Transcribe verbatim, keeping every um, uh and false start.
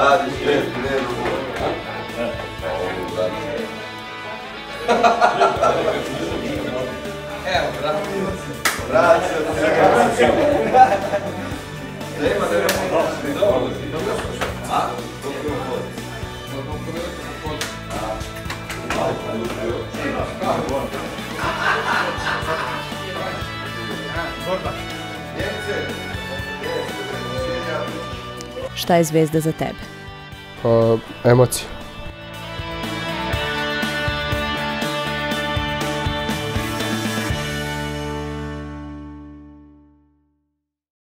Radiš, ne, ne, ne. Evo, vratio se. Vratio se. Nema da ne dobro si. Dobro si. A? Dok je on vodi. Dok on vodi. A? Malo podužio. Borba. Njemce. Šta je Zvezda za tebe? Pa, emocija.